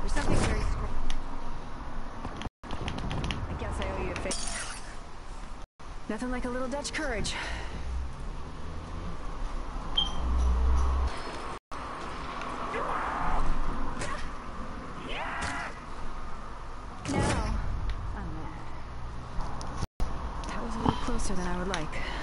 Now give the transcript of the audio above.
There's something very strong. I guess I owe you a favor. Nothing like a little Dutch courage. Now, I'm there. That was a little closer than I would like.